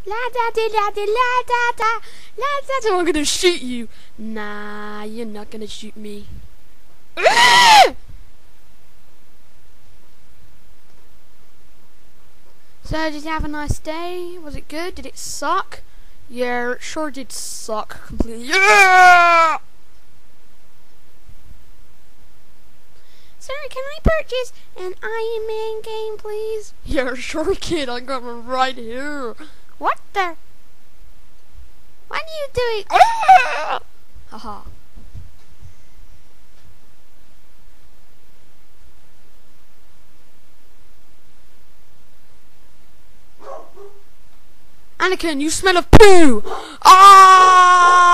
La da di la di la da da la da da. I'm gonna shoot you. Nah, you're not gonna shoot me. So, did you have a nice day? Was it good? Did it suck? Yeah, it sure did suck completely. Yeah! Sir, can I purchase an Iron Man game, please? Yeah, sure, kid. I got one right here. What the? What are you doing? Haha. Anakin, you smell of poo! Ah!